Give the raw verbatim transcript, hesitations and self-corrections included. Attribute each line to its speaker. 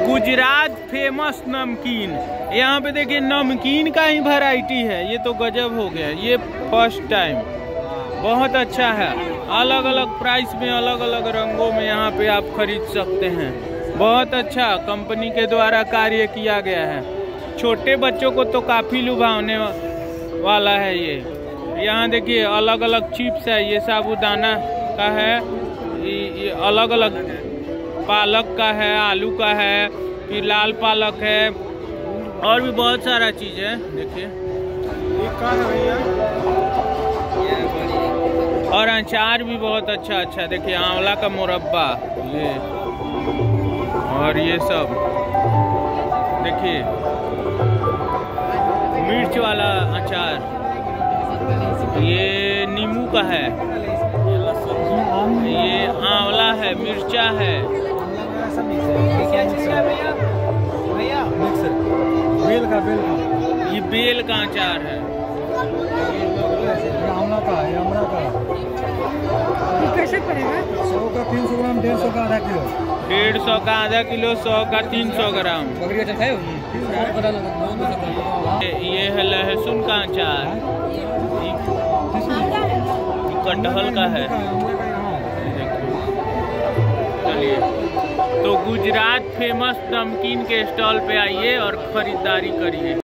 Speaker 1: Gujarat famous नमकीन। यहाँ पे देखिए नमकीन का ही वैरायटी है, ये तो गजब हो गया। ये फर्स्ट टाइम बहुत अच्छा है, अलग अलग प्राइस में अलग अलग रंगों में यहाँ पे आप खरीद सकते हैं। बहुत अच्छा कंपनी के द्वारा कार्य किया गया है, छोटे बच्चों को तो काफ़ी लुभावने वाला है ये। यहाँ देखिए अलग अलग चिप्स है, ये साबूदाना का है, ये अलग अलग पालक का है, आलू का है, फिर लाल पालक है और भी बहुत सारा चीज़ है। देखिए और अचार भी बहुत अच्छा अच्छा, देखिए आंवला का मुरब्बा ये और ये सब देखिए मिर्च वाला अचार, ये नींबू का है, ये आंवला है, मिर्चा है,
Speaker 2: बेल का बेल का
Speaker 1: ये बेल का अचार है,
Speaker 2: आंवला का है, आंवला का।
Speaker 3: ये कैसे पड़ेगा?
Speaker 2: सौ का तीन सौ ग्राम, डेढ़ सौ का आधा किलो।
Speaker 1: डेढ़ सौ का आधा किलो, सौ का तीन सौ ग्राम। ये है लहसुन का अचार, कटहल का है। चलिए तो गुजरात फेमस नमकीन के स्टॉल पे आइए और खरीदारी करिए।